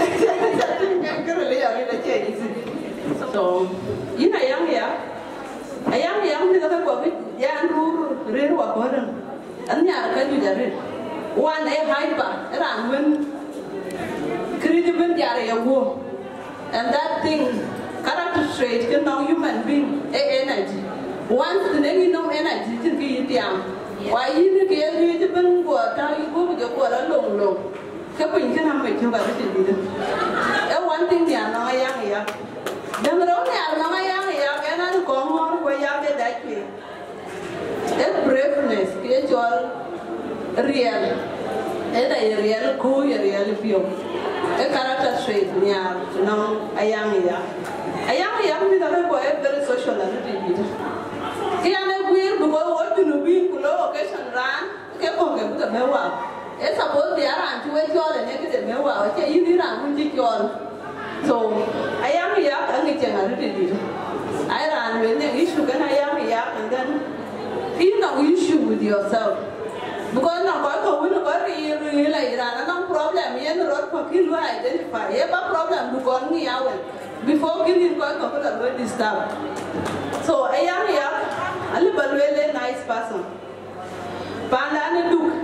Ngakere le ya le che isi. So ina yang ya. Ayang yang ni ka ko bi ya ru re wa ko ran. Anya ka ju jare. One a hyper, and when credible Yarayawo, and that thing, character trait, can know human being energy. Once the name no energy to be down. Why you get rid of them, what are you going to go along low? Couple can have you about it. One thing they are not young here. Then the only are not young here, and I'll go on where you get that way. That braveness, get your real, and a real cool, a real view. A character trait, yeah, no, a young ya. A young young with a boy, very social as it is. Can I will go what you be below occasion run? Keep on with the mewa. It's about the around to wait all the negative mewa, okay, you did not with all. So I am yak and it's a I ran with the issue, and I am yak, and then you know issue with yourself. Because no go we no go really like that no problem yen road for kill identify e ba problem du go ni awen before giving go go go disturb. So I am here a really nice person Pandana Duke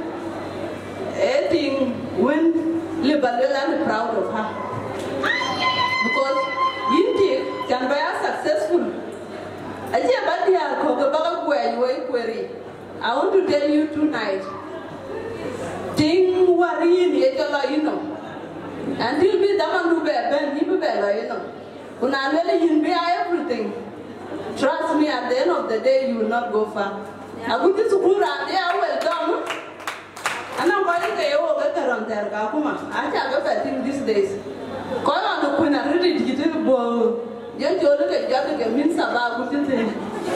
I think when Libalwell proud of her because you can be successful I see about the Kogabaga where you query. I want to tell you tonight. Thing worry in the you know. Until we don't do better, you better, you know. When I really you be everything. Trust me, at the end of the day, you will not go far. I go to school and they are well done. And I'm going to go over there. I have a thing these days. Call on the queen and read it to the ball. You look at Jackie means about good thing.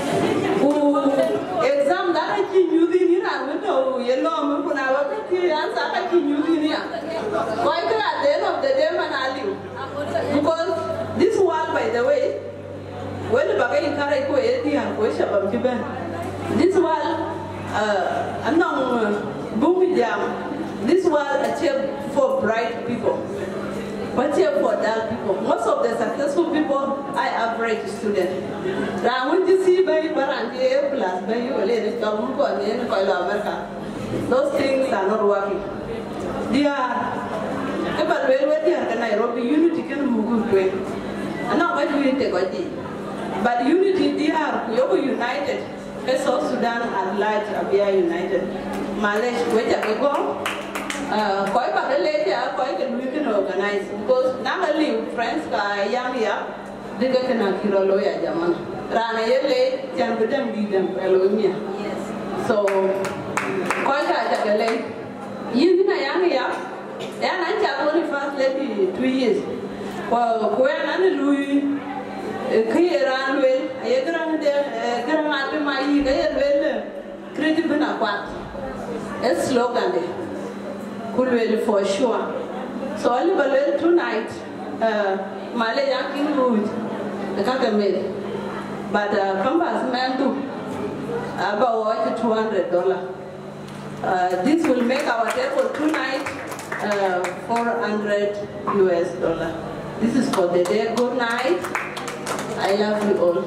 Exam that I keep using in a window, you know, when I was a kid, I keep using it. Why can at the end of the day, man, I live? Because this one, by the way, when the Bagain carry Koeti and Koisha of Japan, this one, uh, I'm not booming down. This one, a chair for bright people. But here for dull people, most of the successful people are average students. Now, when you see by Barangay plus by you, ladies, America, those things are not working. They are, but when they are Nairobi, unity can move good way. And not what we take on but unity, they are united. South Sudan at large are united. Malaysia, where they go. Uh, quite a later, quite a we can organize because now I live friends are young here, they get an akira lawyer, German. Rana Yele, Jan with them, give them, Elomia. Yes. So, quite a late. You know, young here, and I have only first lady two years. Well, when I Louis, Kiran will, I grant them, grant my well, credible aquat. A slogan. Could for sure. So I live a little tonight. Malay Yakin Road, the Kakamid. But uh, Compass man do about two hundred dollars. Uh, this will make our table tonight uh, four hundred U S dollars. This is for the day. Good night. I love you all.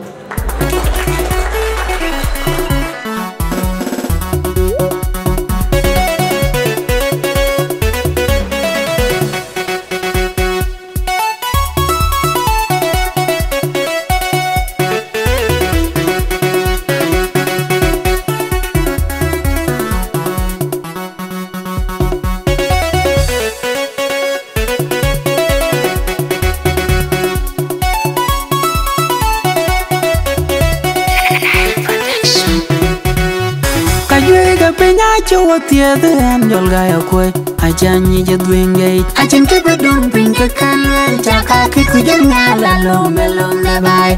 Chua tia the end you'll go away. I janny just wing it. I can keep a dumping a can, Jacka, Kikujan, Lalo, Melon, Levi. I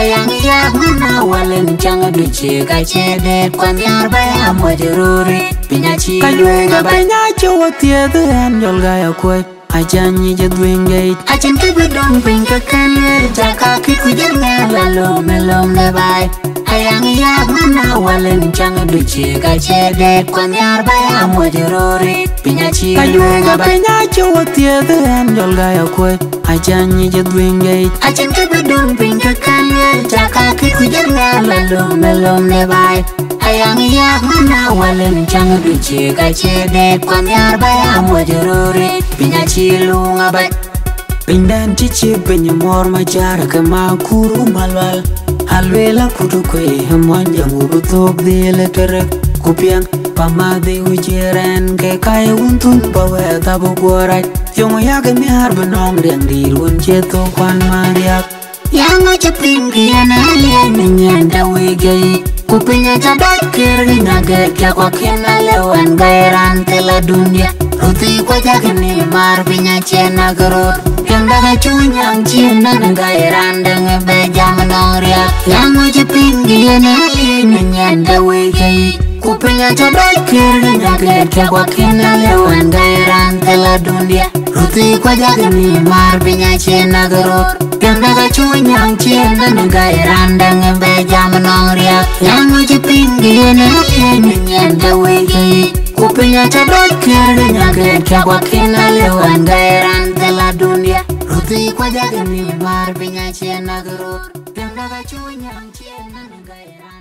ayang ya mana walen changa duche ka chede kwan yar baya mojururi pinyachi Kajwe ga penyachi wotiedu en yolga ya kwe Ajanyi jadwingate Achin kibidong pinka kanwer Jaka kikujanga lalom melom lebai Ayang ya mana walen changa duche ka chede kwan yar baya mojururi pinyachi Kajwe ga penyachi wotiedu en yolga ya kwe Ajanyi jadwingate Achin kibidong pinka kanwer Jaka kikujanga lalom melom lebai Ayang ya mana walen changa duche ka chede kwan yar baya mojururi pinyachi lunga bat Pindan chichi penye mor machara kama kuru malwal Halwela kutu kwe mwanja mubutok dhile terek Kupiang pamadhi ujiren ke kaya untun pawe tabu kuarat Yongo yake mihar benong riang dirun cheto kwan mariak Yang cepingi analia menyanda wegei Kupinya cabat kiri naget ya kwa kena lewan gairan tela dunia Ruti kwa jakini mar pinya cena gerut Yang daga cunyang cina gairan dengan beja menoria Yang cepingi analia menyanda wegei Kupinya cabat kiri naget ya kwa kena lewan gairan tela dunia Ruti kwa jakini mar pinya cena gerut Yang daga cunyang cina gairan dengan beja menoria Yang cepingi analia menyanda wegei Kupinya cabat kiri naget ya kwa kena lewan gairan tela dunia Ruti kwa jakini mar pinya cena gerut Yang daga cunyang cina gairan